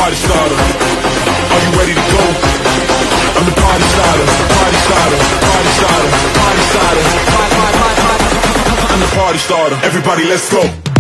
party starter. Are you ready to go? I'm the party starter, party starter, party starter, party starter. I'm the party starter. Everybody, let's go.